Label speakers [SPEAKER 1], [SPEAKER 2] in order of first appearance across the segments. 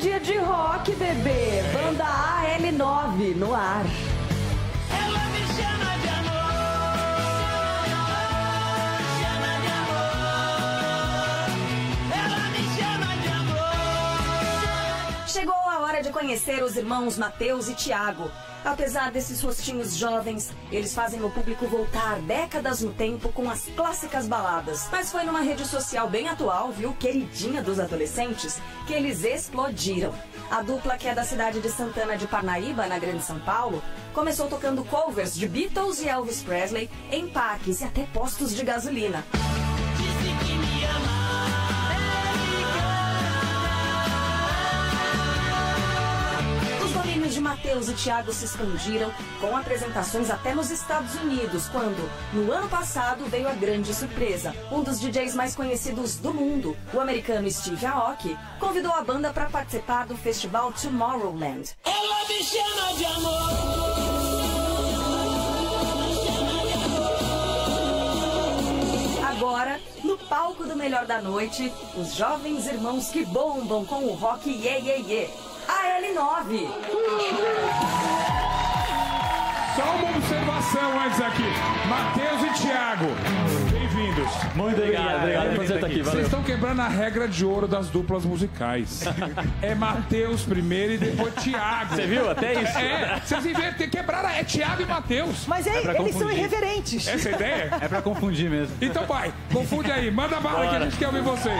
[SPEAKER 1] dia de rock, bebê. Banda AL9 no ar.
[SPEAKER 2] Ela me chama de amor, chama de amor. Ela me chama de amor.
[SPEAKER 3] Chegou a hora de conhecer os irmãos Mateus e Tiago. Apesar desses rostinhos jovens, eles fazem o público voltar décadas no tempo com as clássicas baladas. Mas foi numa rede social bem atual, viu, queridinha dos adolescentes, que eles explodiram. A dupla, que é da cidade de Santana de Parnaíba, na Grande São Paulo, começou tocando covers de Beatles e Elvis Presley em parques e até postos de gasolina.
[SPEAKER 2] Disse que me ama.
[SPEAKER 3] De Mateus e Tiago se expandiram com apresentações até nos Estados Unidos, quando, no ano passado, veio a grande surpresa. Um dos DJs mais conhecidos do mundo, o americano Steve Aoki, convidou a banda para participar do festival Tomorrowland.
[SPEAKER 2] Ela me chama de amor.
[SPEAKER 3] Agora, no palco do Melhor da Noite, os jovens irmãos que bombam com o rock Iê Iê Iê. AL9.
[SPEAKER 4] Só uma observação antes aqui. Mateus e Tiago, bem-vindos.
[SPEAKER 5] Muito obrigado por você estar aqui. Valeu.
[SPEAKER 4] Vocês estão quebrando a regra de ouro das duplas musicais. É Mateus primeiro e depois Tiago.
[SPEAKER 5] Você viu? Até isso.
[SPEAKER 4] É, vocês inverteram, quebraram, é Tiago e Mateus.
[SPEAKER 6] Mas eles são irreverentes.
[SPEAKER 4] Essa é a ideia?
[SPEAKER 5] É pra confundir mesmo.
[SPEAKER 4] Então vai, confunde aí, manda bala que a gente quer ouvir vocês.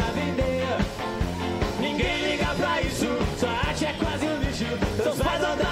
[SPEAKER 2] Seus pais